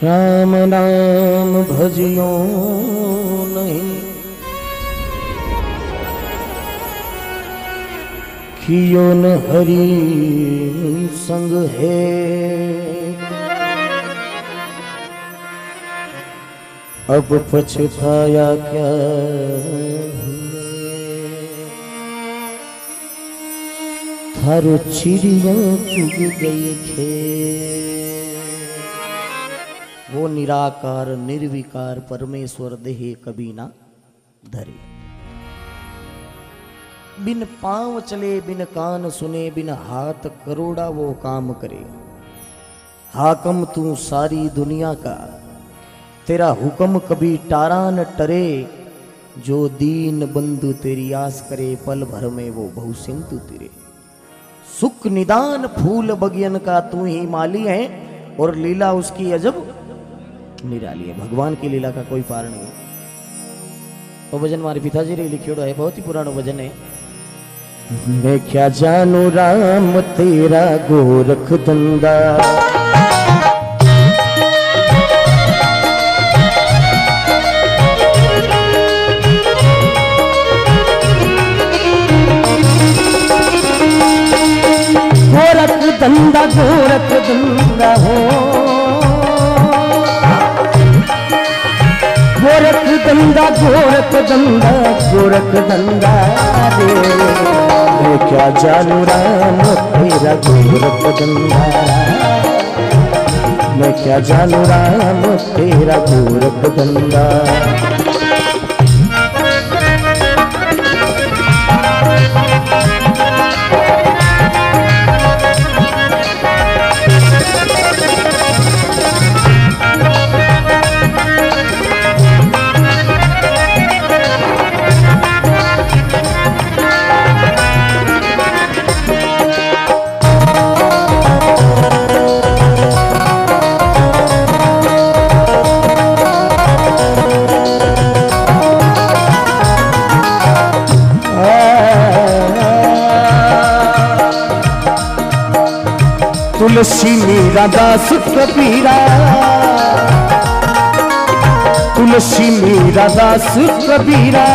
राम नाम भजियो नहीं, कियो न हरि संग है। अब पछताया क्या थारो चिड़िया चुग गई थे। वो निराकार निर्विकार परमेश्वर देहे कभी ना धरे। बिन पांव चले बिन कान सुने बिन हाथ करोड़ा वो काम करे। हाकम तू सारी दुनिया का, तेरा हुक्म कभी टारा न टरे। जो दीन बंधु तेरी आस करे, पल भर में वो बहु सिंधु तेरे। सुख निदान फूल बगियन का तू ही माली है, और लीला उसकी अजब निराली है। भगवान की लीला का कोई पार नहीं है। वो भजन हमारे पिताजी ने लिखियोड़ो है, बहुत ही पुराना भजन है। मैं क्या जानू राम तेरा गोरख धंधा, गोरख धंधा हो, गोरख धंधा रे। मैं क्या जानू राम तेरा गोरख धंधा, मैं क्या जानू राम तेरा गोरख धंधा। तुलसी मीरा दास कबीरा, तुलसी मीरा दास कबीरा।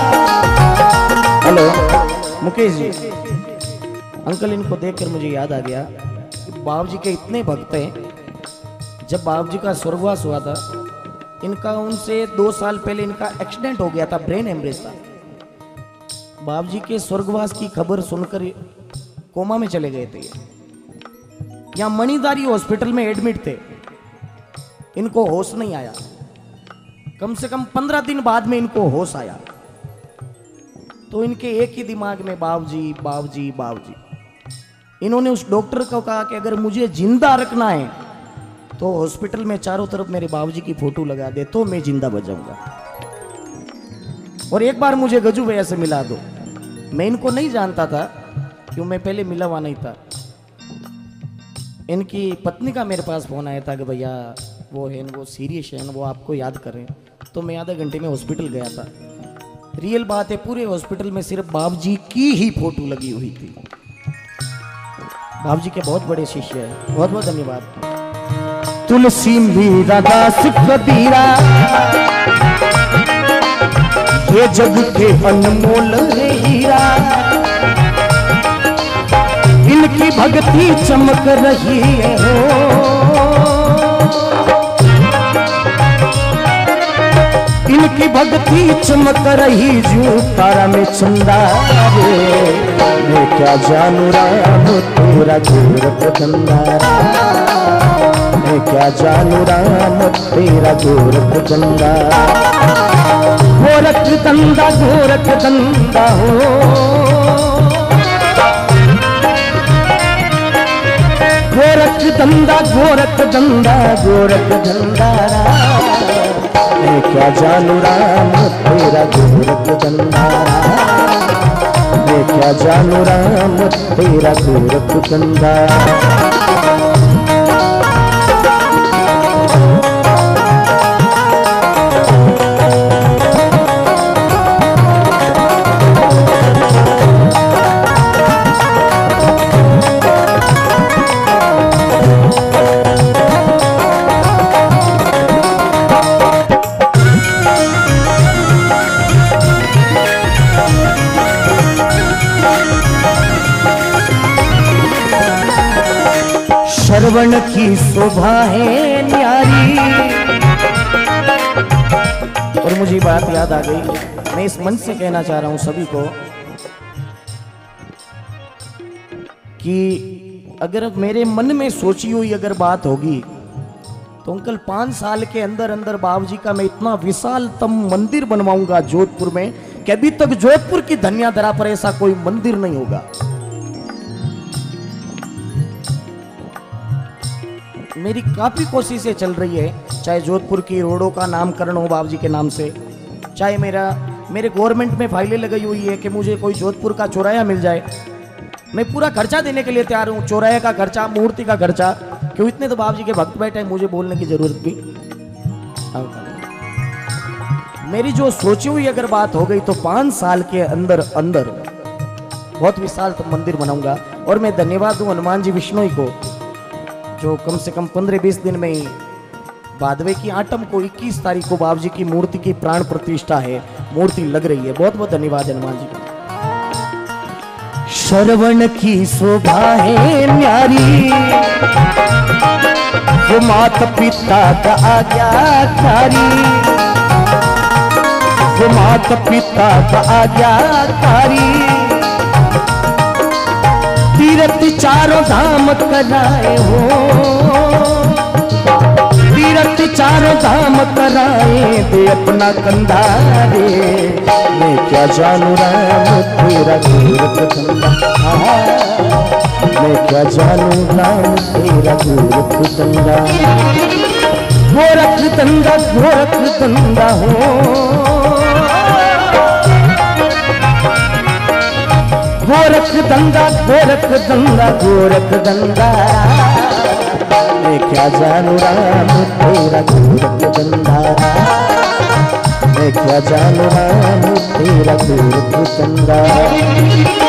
हेलो मुकेश जी, अंकल इनको देखकर मुझे याद आ गया कि बाबू जी के इतने भक्त हैं। जब बाबू जी का स्वर्गवास हुआ था, इनका उनसे 2 साल पहले इनका एक्सीडेंट हो गया था, ब्रेन हेमरेज था। बाबू जी के स्वर्गवास की खबर सुनकर कोमा में चले गए थे। यहाँ मणिदारी हॉस्पिटल में एडमिट थे, इनको होश नहीं आया। कम से कम 15 दिन बाद में इनको होश आया। तो इनके एक ही दिमाग में बाबूजी बाबूजी बाबूजी। इन्होंने उस डॉक्टर को कहा कि अगर मुझे जिंदा रखना है तो हॉस्पिटल में चारों तरफ मेरे बाबूजी की फोटो लगा दे, तो मैं जिंदा बचाऊंगा। और एक बार मुझे गजू भैया से मिला दो। मैं इनको नहीं जानता था, क्यों मैं पहले मिला हुआ नहीं था। इनकी पत्नी का मेरे पास फोन आया था कि भैया वो है, वो सीरियस है, वो आपको याद कर रहे हैं। तो मैं आधे घंटे में हॉस्पिटल गया था। रियल बात है, पूरे हॉस्पिटल में सिर्फ बाबूजी की ही फोटो लगी हुई थी। बाबूजी के बहुत बड़े शिष्य हैं, बहुत बहुत धन्यवाद। तुलसी मीरा दास कबीरा, ये जग के अनमोल है हीरा। इनकी भक्ति चमक रही है हो, इनकी भक्ति चमक रही जो तारा में चंदा रे। मैं क्या जानू राम तेरा गोरख धंधा, मैं क्या जानू राम तेरा गोरख धंधा। गोरख धंधा हो, गोरख धंधा। मैं क्या जानू राम तेरा गोरख धंधा, मैं क्या जानू राम तेरा गोरख धंधा। श्रवण की शोभा है न्यारी। और मुझे बात याद आ गई, मैं इस मंच से कहना चाह रहा हूं सभी को कि अगर मेरे मन में सोची हुई अगर बात होगी तो अंकल 5 साल के अंदर अंदर बाबूजी का मैं इतना विशालतम मंदिर बनवाऊंगा जोधपुर में कि अभी तक जोधपुर की धन्याधरा पर ऐसा कोई मंदिर नहीं होगा। मेरी काफी कोशिशें चल रही है, चाहे जोधपुर की रोडों का नामकरण हो बाबूजी के नाम से, चाहे मेरे गवर्नमेंट में फाइलें लगाई हुई है कि मुझे कोई जोधपुर का चौराया मिल जाए। मैं पूरा खर्चा देने के लिए तैयार हूँ, चौराहे का खर्चा, मूर्ति का खर्चा, क्यों इतने तो बाबूजी के भक्त बैठे हैं, मुझे बोलने की जरूरत भी। मेरी जो सोची हुई अगर बात हो गई तो 5 साल के अंदर अंदर बहुत विशाल तो मंदिर बनाऊंगा। और मैं धन्यवाद दूं हनुमान जी विष्णु को, जो कम से कम 15-20 दिन में ही भादवे की आठम को 21 तारीख को बाबूजी की मूर्ति की प्राण प्रतिष्ठा है, मूर्ति लग रही है। बहुत बहुत धन्यवाद हनुमान जी। श्रवण की शोभा है न्यारी, वो माता पिता का आज्ञाकारी, वो माता पिता का आज्ञाकारी। तीर्थ चारों धाम कराए हो, तीर्थ चारों धाम कराए दे अपना कंधा रे। मैं क्या जानू राम तेरा गोरख धंधा, मैं क्या जानू राम तेरा गोरख धंधा। गोरख धंधा गोरख धंधा हो, गोरख धंधा गोरख धंधा गोरख धंधा। मैं क्या जानू राम तेरा गोरख धंधा, मैं क्या जानू राम तेरा गोरख धंधा।